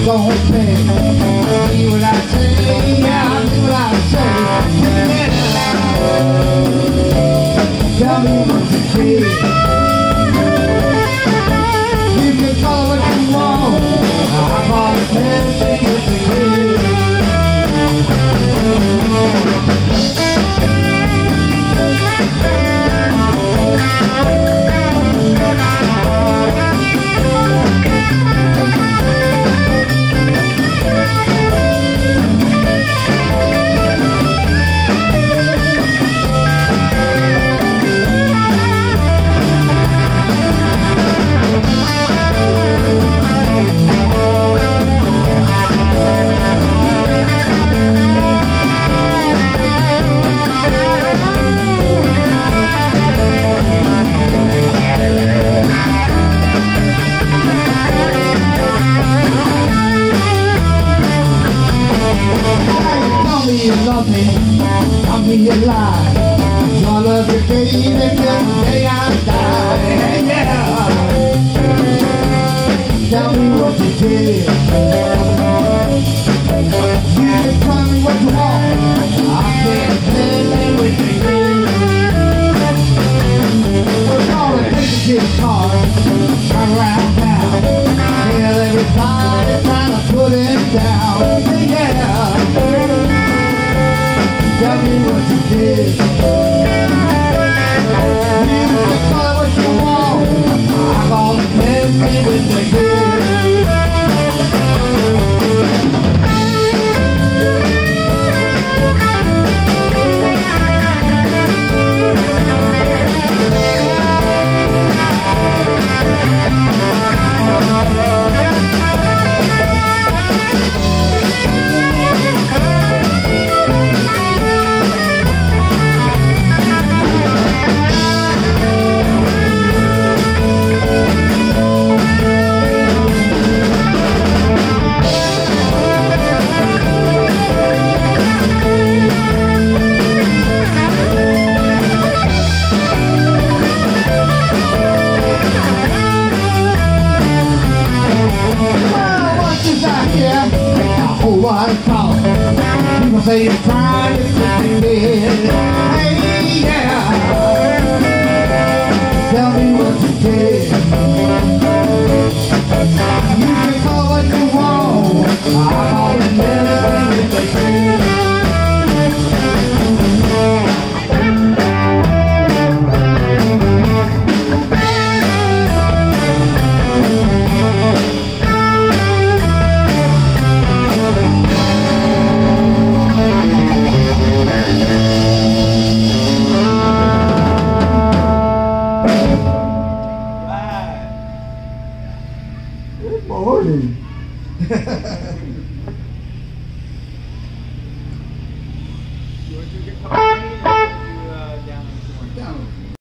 don't pay. See what I say, yeah, I do what I say. Yeah. Tell me what you feel. You can call it what you want. I'm all the best thing with the kid. You love me, tell me you lie. Your love you gave me till the day I die. Yeah. Tell me what you did. You can tell me what you want. I can't tell me what you did. We're gonna take this car, turn around now. Tell everybody trying to put it down. Yeah. Tell me what you did. You can call it what you want. I'm gonna tell me what you did. What it's called. People say you're trying to put me dead. Hey, yeah. Tell me what you did. You can call what you want. I'm all in everything that they did. Good morning.